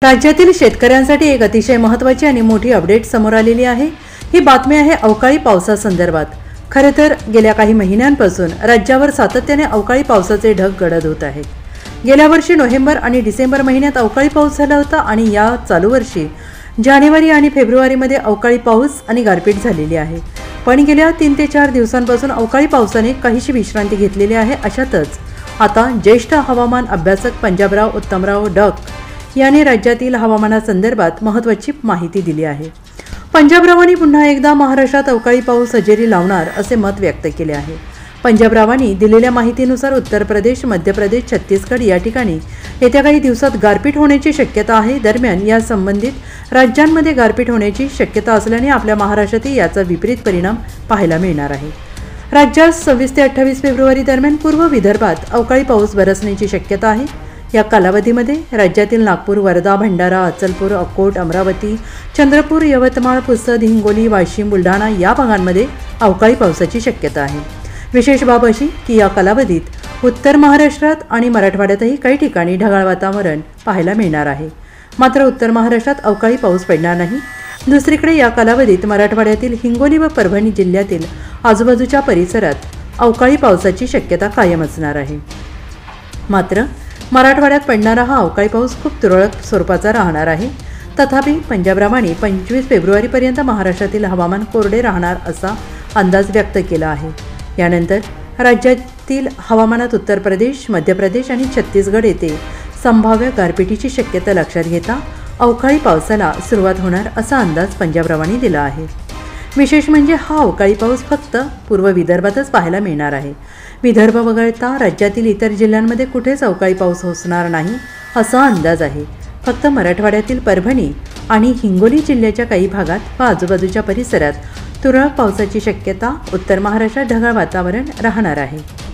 राज्यातील शेतकऱ्यांसाठी एक अतिशय महत्त्वाची आणि मोठी अपडेट समोर आलेली आहे। ही बातमी आहे अवकाळी पावसासंदर्भात। खरे तर गेल्या काही महिन्यांपासून राज्यावर सातत्याने अवकाळी पावसाचे ढग गडद होत आहेत। गेल्या वर्षी नोव्हेंबर आणि डिसेंबर महिन्यात अवकाळी पाऊस झाला होता आणि या चालू वर्षी जानेवारी आणि फेब्रुवारीमध्ये अवकाळी पाऊस आणि गारपीट झालेली आहे। पण गेल्या 3 ते 4 दिवसांपासून अवकाळी पावसाने काहीशी विश्रांती घेतलेली आहे। अशातच आता ज्येष्ठ हवामान अभ्यासक पंजाबराव उत्तमराव डक यांनी राज्यातील हवामानासंदर्भात महत्त्वाची माहिती दिली आहे। पंजाबरावांनी पुन्हा एकदा महाराष्ट्रात अवकाळी पाऊस हजेरी लावणार असे मत व्यक्त केले आहे। पंजाबरावांनी दिलेल्या माहितीनुसार उत्तर प्रदेश, मध्य प्रदेश, छत्तीसगड या ठिकाणी येत्या काही दिवसात गारपीट होण्याची शक्यता आहे। दरम्यान या संबंधित राज्यांमध्ये गारपीट होण्याची शक्यता असल्याने आपल्या महाराष्ट्रातही याचा विपरीत परिणाम पाहायला मिळणार आहे। राज्यात 26 ते 28 फेब्रुवारी दरम्यान पूर्व विदर्भात अवकाळी पाऊस बरसण्याची शक्यता आहे। या कालावधीमध्ये राज्यातील नागपूर, वर्धा, भंडारा, अचलपूर, अकोट, अमरावती, चंद्रपूर, यवतमाळ, पुसद, हिंगोली, वाशिम, बुलढाणा या भागांमध्ये अवकाळी पावसाची शक्यता आहे। विशेष बाब अशी की या कालावधीत उत्तर महाराष्ट्रात आणि मराठवाड्यातही काही ठिकाणी ढगाळ वातावरण पाहायला मिळणार आहे। मात्र उत्तर महाराष्ट्रात अवकाळी पाऊस पडणार नाही। दुसरीकडे या कालावधीत मराठवाड्यातील हिंगोली व परभणी जिल्ह्यातील आजूबाजूच्या परिसरात अवकाळी पावसाची शक्यता कायम असणार आहे। मात्र मराठवाड्यात पडणारा हा अवकाळी पाऊस खूप तुरळक स्वरूपाचा राहणार आहे। तथापि पंजाबरावांनी 25 फेब्रुवारीपर्यंत महाराष्ट्रातील हवामान कोरडे राहणार असा अंदाज व्यक्त केला आहे। यानंतर राज्यातील हवामानात उत्तर प्रदेश, मध्य प्रदेश आणि छत्तीसगड येथे संभाव्य गारपिटीची शक्यता लक्षात घेता अवकाळी पावसाला सुरुवात होणार असा अंदाज पंजाबरावांनी दिला आहे। विशेष म्हणजे हा अवकाळी पाऊस फक्त पूर्व विदर्भातच पाहायला मिळणार आहे। विदर्भ वगळता राज्यातील इतर जिल्ह्यांमध्ये कुठेच अवकाळी पाऊस होणार नाही असा अंदाज आहे। फक्त मराठवाड्यातील परभणी आणि हिंगोली जिल्ह्याच्या काही भागात व आजूबाजूच्या परिसरात तुरळक पावसाची शक्यता, उत्तर महाराष्ट्रात ढगाळ वातावरण राहणार आहे।